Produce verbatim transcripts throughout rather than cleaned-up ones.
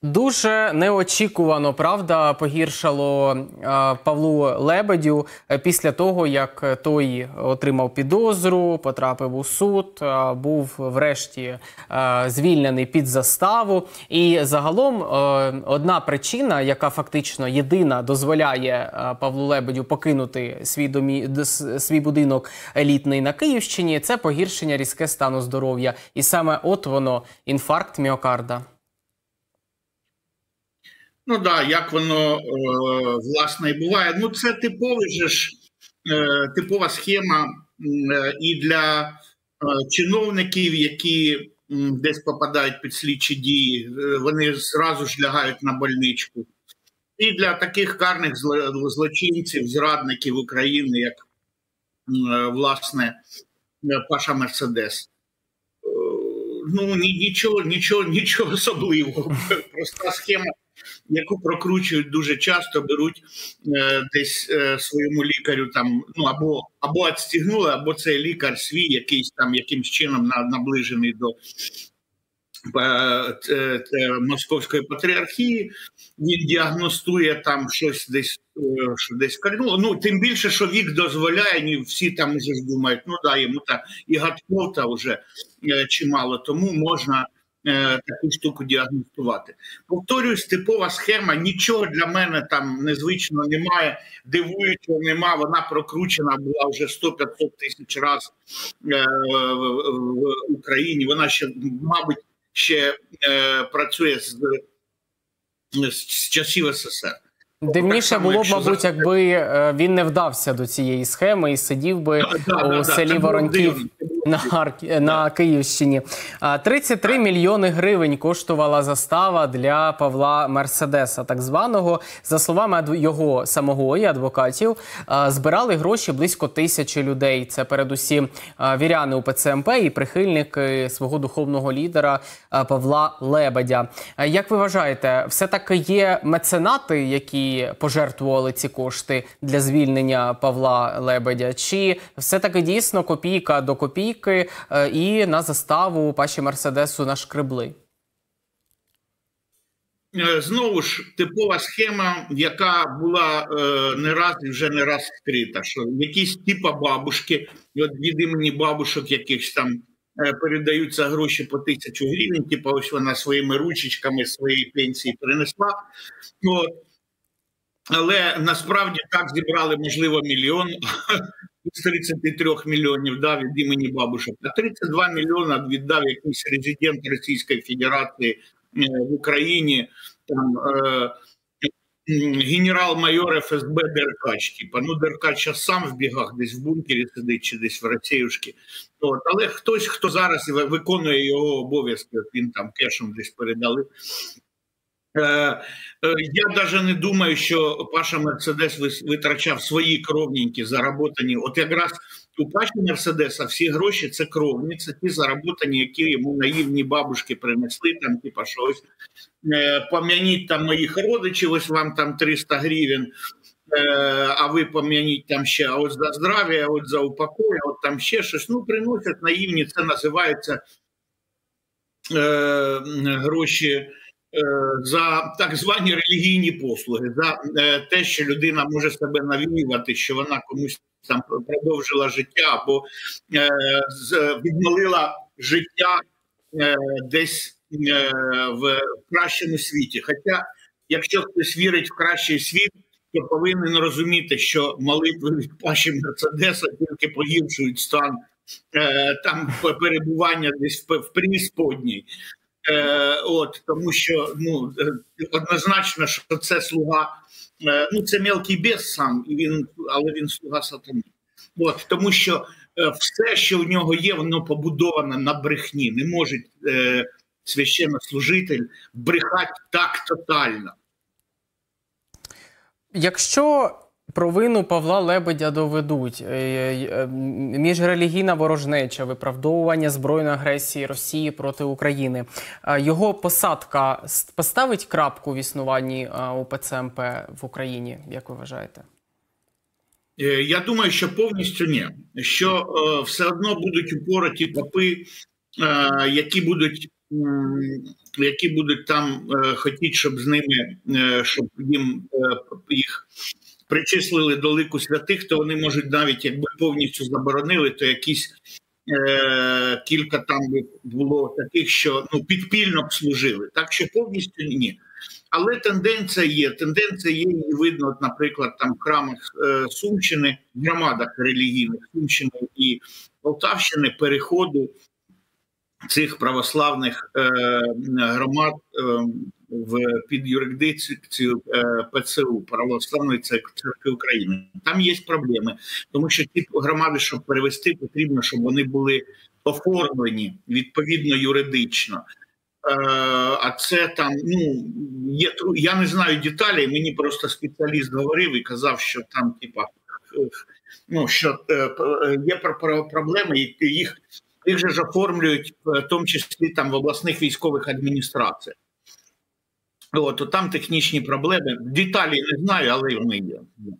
Дуже неочікувано, правда, погіршало е, Павлу Лебедю е, після того, як той отримав підозру, потрапив у суд, е, був врешті е, звільнений під заставу. І загалом е, одна причина, яка фактично єдина дозволяє е, Павлу Лебедю покинути свій, домі... свій будинок елітний на Київщині, це погіршення різке стану здоров'я. І саме от воно, інфаркт міокарда. Ну так, да, як воно, е, власне, і буває. Ну, це типовий же ж, е, типова схема е, і для е, чиновників, які е, десь попадають під слідчі дії, е, вони зразу ж лягають на больничку. І для таких карних злочинців, зрадників України, як, е, власне, Паша Мерседес. Е, ну, нічого, нічого, нічого особливого. Проста схема, яку прокручують дуже часто, беруть е, десь е, своєму лікарю там, ну або або відстігнули, або цей лікар свій якийсь там якимсь чином наближений до е, е, е, Московської патріархії. Він діагностує там щось десь, е, що десь ну, ну тим більше, що вік дозволяє, ні, всі там уже думають, ну да, йому так і гадков-та вже е, чимало, тому можна таку штуку діагностувати. Повторюсь, типова схема, нічого для мене там незвичного немає, дивуючого немає, вона прокручена була вже сто-п'ятсот тисяч разів в Україні, вона ще, мабуть, ще працює з, з часів ес ес ер. Дивніше було б, мабуть, якби він не вдався до цієї схеми і сидів би да, у да, селі да, Воронків на, на Київщині. тридцять три мільйони гривень коштувала застава для Павла Мерседеса, так званого. За словами його самого і адвокатів, збирали гроші близько тисячі людей. Це передусім віряни у пе це ем пе і прихильники свого духовного лідера Павла Лебедя. Як ви вважаєте, все-таки є меценати, які пожертвували ці кошти для звільнення Павла Лебедя? Чи все-таки дійсно копійка до копійки і на заставу Паші Мерседесу нашкребли? Знову ж, типова схема, яка була е, не раз і вже не раз вскрита, що якісь типа бабушки, от від імені бабушок якихось там е, передаються гроші по тисячу гривень, типа ось вона своїми ручечками своєї пенсії принесла. От. Але насправді так зібрали, можливо, мільйон з тридцяти трьох мільйонів да, від імені бабушок. А тридцять два мільйона віддав якийсь резидент Російської Федерації в Україні, там, е, генерал-майор еф ес бе Деркач. Типа. Ну, Деркач зараз сам в бігах, десь в бункері сидить, чи десь в Росіюшки. От. Але хтось, хто зараз виконує його обов'язки, він там кешем десь передали. Я навіть не думаю, що Паша Мерседес витрачав свої кровненькі заработані. От якраз у Паші Мерседеса всі гроші – це кровні, це ті заработані, які йому наївні бабушки принесли, там, типа, що ось пом'яніть там моїх родичів, ось вам там триста гривень, а ви пом'яніть там ще, а от за здрав'я, а от за упокой, а от там ще щось. Ну, приносять наївні, це називається е, гроші за так звані релігійні послуги, за те, що людина може себе навіювати, що вона комусь там продовжила життя або е, відмолила життя е, десь е, в кращому світі. Хоча, якщо хтось вірить в кращий світ, то повинен розуміти, що молитви від Паші Мерседеса тільки погіршують стан е, там перебування десь в, в преісподній. Е, от, тому що ну, однозначно, що це слуга, е, ну це мелкий бес сам, і він, але він слуга сатани. От, тому що е, все, що в нього є, воно побудоване на брехні. Не може е, священнослужитель брехати так тотально. Якщо провину Павла Лебедя доведуть, міжрелігійна ворожнеча, виправдовування збройної агресії Росії проти України, його посадка поставить крапку в існуванні у пе це ем пе в Україні, як ви вважаєте? Я думаю, що повністю ні. Що е, все одно будуть упороті попи, е, які будуть які будуть там хотіти, щоб з ними, щоб їм їх причислили до лику святих, то вони можуть навіть, якби повністю заборонили, то якісь е, кілька там було таких, що ну, підпільно б служили. Так що повністю ні. Але тенденція є. Тенденція є, і видно, от, наприклад, там в храмах е, Сумщини, в громадах релігійних Сумщини і Полтавщини переходу цих православних е, громад е, в під юрисдикцію е, ПЦУ, Православної церкви України. Там є проблеми, тому що ті громади, щоб перевести, потрібно, щоб вони були оформлені відповідно юридично. Е, а це там, ну, є, я не знаю деталей, мені просто спеціаліст говорив і казав, що там, типа, ну, що е, є проблеми, їх Їх же ж оформлюють, в тому числі там в обласних військових адміністраціях. От, то там технічні проблеми. Деталі не знаю, але вони є.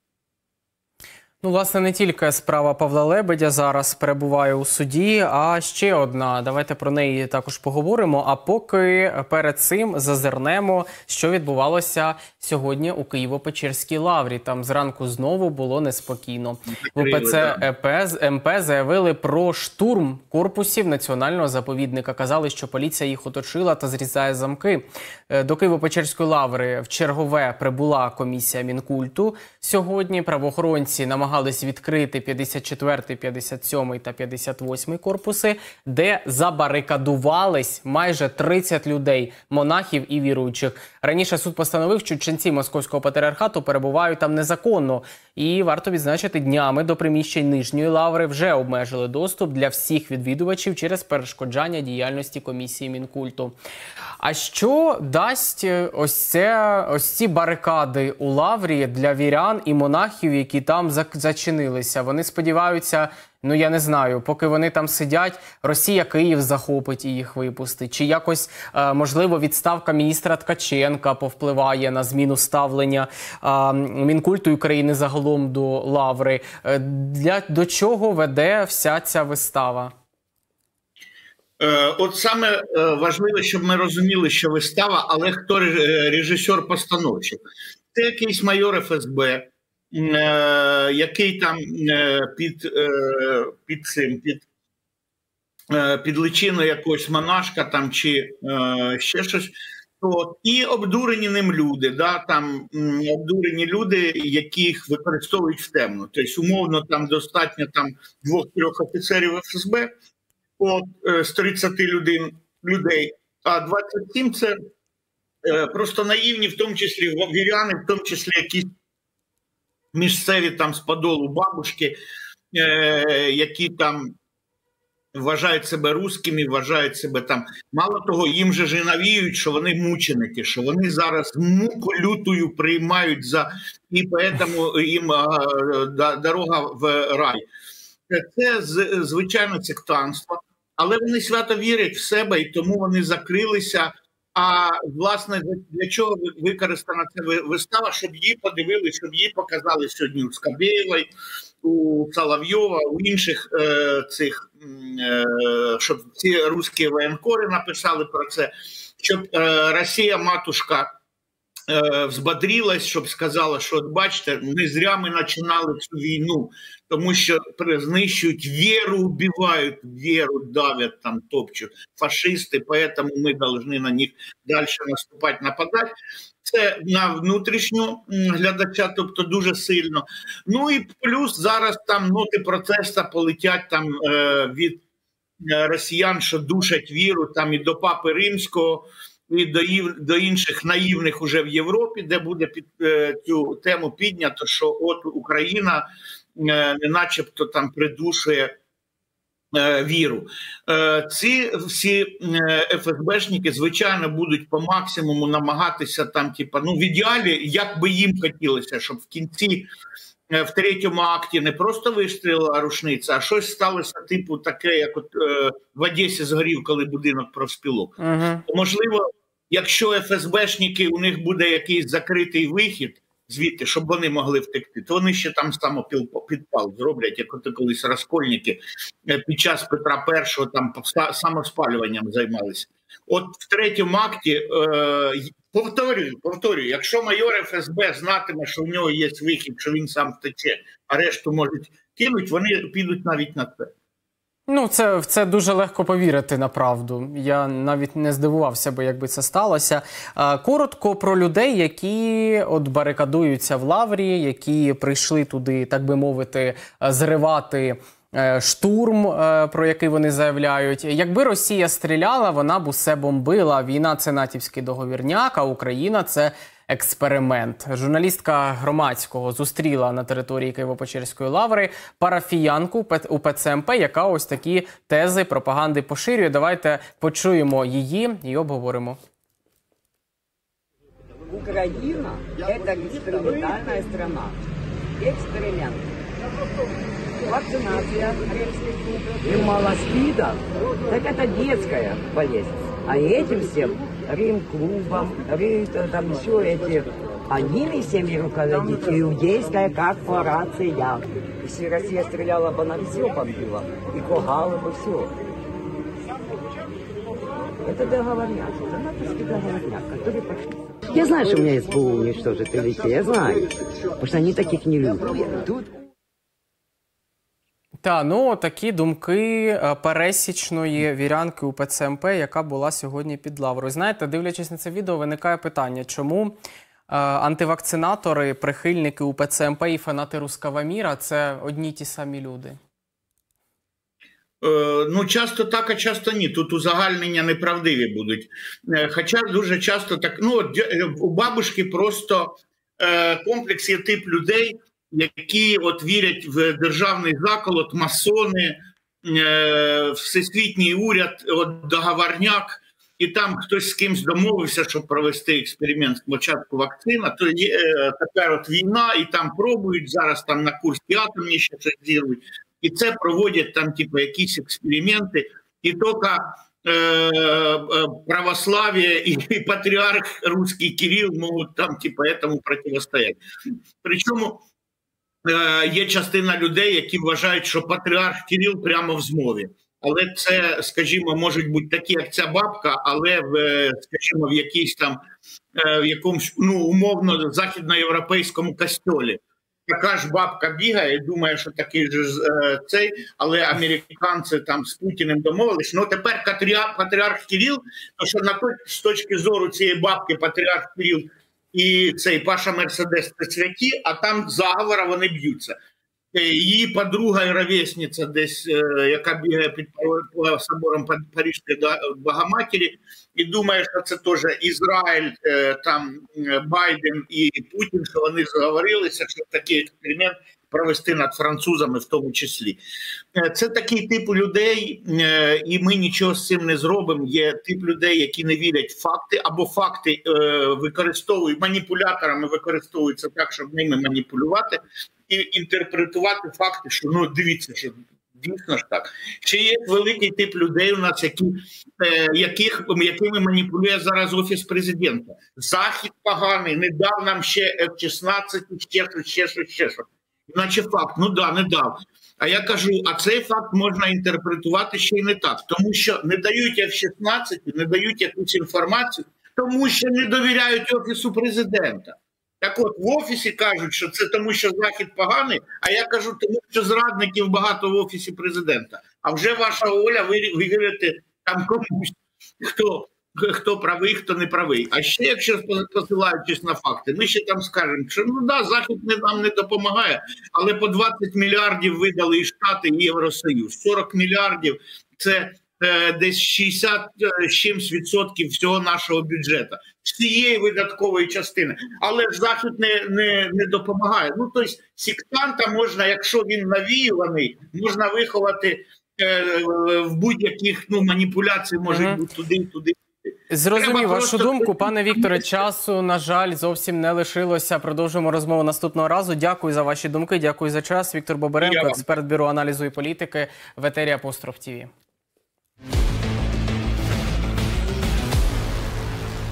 Ну, власне, не тільки справа Павла Лебедя зараз перебуває у суді, а ще одна. Давайте про неї також поговоримо. А поки перед цим зазирнемо, що відбувалося сьогодні у Києво-Печерській лаврі. Там зранку знову було неспокійно. В УПЦ ем пе заявили про штурм корпусів національного заповідника. Казали, що поліція їх оточила та зрізає замки. До Києво-Печерської лаври в чергове прибула комісія Мінкульту. Сьогодні правоохоронці намагалися намагались відкрити п'ятдесят четвертий, п'ятдесят сьомий та п'ятдесят восьмий корпуси, де забарикадувались майже тридцять людей, монахів і віруючих. Раніше суд постановив, що ченці Московського патріархату перебувають там незаконно. І варто відзначити, днями до приміщень Нижньої лаври вже обмежили доступ для всіх відвідувачів через перешкоджання діяльності комісії Мінкульту. А що дасть ось, це, ось ці барикади у лаврі для вірян і монахів, які там зачинилися? Вони сподіваються, ну я не знаю, поки вони там сидять, Росія Київ захопить і їх випустить. Чи якось, можливо, відставка міністра Ткаченка повпливає на зміну ставлення Мінкульту України загалом до лаври? Для, до чого веде вся ця вистава? От саме важливо, щоб ми розуміли, що вистава, але хто режисер-постановщик. Це якийсь майор еф ес бе, який там під, під цим, під, під личиною якогось монашка там чи ще щось. От. І обдурені ним люди, да, там обдурені люди, яких використовують в темну. Тобто, умовно, там достатньо там двох-трьох офіцерів еф ес бе, от, з тридцяти людей, людей, а двадцять сім – це е, просто наївні, в тому числі віряни, в тому числі якісь місцеві там з Подолу бабушки, е, які там вважають себе русскими, вважають себе там. Мало того, їм же ж навіюють, що вони мученики, що вони зараз муку лютою приймають за, і тому їм а, дорога в рай. Це звичайно сектантство. Але вони свято вірять в себе, і тому вони закрилися. А, власне, для чого використана ця вистава? Щоб її подивилися, щоб її показали сьогодні у Скабєєвої, у Соловйова, у інших е, цих, е, щоб ці русські воєнкори написали про це, щоб е, Росія-матушка е, взбодрилась, щоб сказала, що, от бачите, не зря ми починали цю війну, тому що знищують віру, вбивають віру, давлять, там, топчуть фашисти, поэтому ми повинні на них далі наступати, нападати. Це на внутрішню глядача, тобто дуже сильно. Ну і плюс зараз там ноти протесту полетять там е, від росіян, що душать віру, там і до Папи Римського, і до, до інших наївних уже в Європі, де буде під е, цю тему піднято, що от Україна е, не начебто там придушує е, віру. Е, ці всі еф ес бешники, звичайно, будуть по максимуму намагатися там, типа, ну в ідеалі, як би їм хотілося, щоб в кінці, е, в третьому акті не просто вистрілила рушниця, а щось сталося типу таке, як от е, в Одесі згорів, коли будинок профспілок. Uh-huh. Можливо, якщо еф ес бешники, у них буде якийсь закритий вихід звідти, щоб вони могли втекти, то вони ще там самопідпал зроблять, як от колись розкольники під час Петра Першого там самоспалюванням займалися. От в третьому акті, е, повторюю, повторюю, якщо майор еф ес бе знатиме, що в нього є вихід, що він сам втече, а решту можуть кинуть, вони підуть навіть на це. Ну, це, в це дуже легко повірити, направду. Я навіть не здивувався би, якби це сталося. Коротко про людей, які от барикадуються в Лаврі, які прийшли туди, так би мовити, зривати штурм, про який вони заявляють. Якби Росія стріляла, вона б усе бомбила. Війна – це натівський договірняк, а Україна – це експеримент. Журналістка Громадського зустріла на території Києво-Печерської лаври парафіянку у пе це ем пе, яка ось такі тези пропаганди поширює. Давайте почуємо її і обговоримо. Україна – це експериментальна страна. Експеримент. Вакцинация, им мало СПИДа, так это детская болезнь. А этим всем, Рим-клубом, Рим, там еще эти, одними всеми руководит иудейская корпорация. Если Россия стреляла бы, она все бомбила, и кугала бы все. Это договорняк, это натовский договорняк, который пошли. Я знаю, что у меня СБУ уничтожит элите, я знаю, потому что они таких не любят. Тут... Та, ну, такі думки пересічної вірянки у пе це ем пе, яка була сьогодні під Лаврою. Знаєте, дивлячись на це відео, виникає питання, чому е, антивакцинатори, прихильники у пе це ем пе і фанати Руского міра – це одні й ті самі люди? Е, ну, часто так, а часто ні. Тут узагальнення неправдиві будуть. Е, хоча дуже часто так, ну, у бабушки просто е, комплекс є тип людей, які от вірять в державний заколот, масони, е, всесвітній уряд, от договорняк, і там хтось з кимось домовився, щоб провести експеримент спочатку вакцина, то є, е, тепер от війна, і там пробують, зараз там на Курській атомні ще щось зробить, і це проводять там типу якісь експерименти, і тільки е, православие і патріарх русський Кирил можуть там типу этому противостояти. Причому є частина людей, які вважають, що патріарх Кирил прямо в змові. Але це, скажімо, можуть бути такі, як ця бабка, але в, скажімо, в якійсь там, в якомусь, ну, умовно, західноєвропейському костьолі. Така ж бабка бігає і думає, що такий же цей, але американці там з Путіним домовились. Ну, тепер патріарх, патріарх Кирил, то що на той, з точки зору цієї бабки патріарх Кирил і цей Паша Мерседес – це святі, а там заговора вони б'ються. Її подруга і ровесниця десь, яка бігає під собором Паризької Богоматері, і думає, що це теж Ізраїль, там Байден і Путін, що вони зговорилися, що такий експеримент провести над французами в тому числі. Це такий тип людей, і ми нічого з цим не зробимо. Є тип людей, які не вірять в факти, або факти використовують, маніпуляторами використовуються так, щоб ними маніпулювати, і інтерпретувати факти, що, ну, дивіться, що дійсно ж так. Ще є великий тип людей у нас, які, е, яких, якими маніпулює зараз Офіс Президента. Захід поганий, не дав нам ще еф шістнадцять, ще щось, ще щось, ще щось. Наче факт, ну да, не дав. А я кажу, а цей факт можна інтерпретувати ще й не так. Тому що не дають еф шістнадцять, не дають якусь інформацію, тому що не довіряють Офісу Президента. Так от, в Офісі кажуть, що це тому, що Захід поганий, а я кажу, тому що зрадників багато в Офісі Президента. А вже ваша воля, ви, ви вірите там комусь, хто, хто правий, хто не правий. А ще, якщо посилаючись на факти, ми ще там скажемо, що, ну да, Захід не, нам не допомагає, але по двадцять мільярдів видали і Штати, і Євросоюз. сорок мільярдів – це десь шістдесят з чимсь відсотків всього нашого бюджету, всієї видаткової частини. Але ж Захід не, не, не допомагає. Ну, тобто, сектанта можна, якщо він навіюваний, можна виховати е, в будь-яких, ну, маніпуляцій, може mm-hmm. бути туди, туди. Зрозумів вашу просто... думку. Пане Вікторе, часу, на жаль, зовсім не лишилося. Продовжуємо розмову наступного разу. Дякую за ваші думки, дякую за час. Віктор Боберенко, експерт Бюро аналізу і політики в етері Апостроф ТІВІ.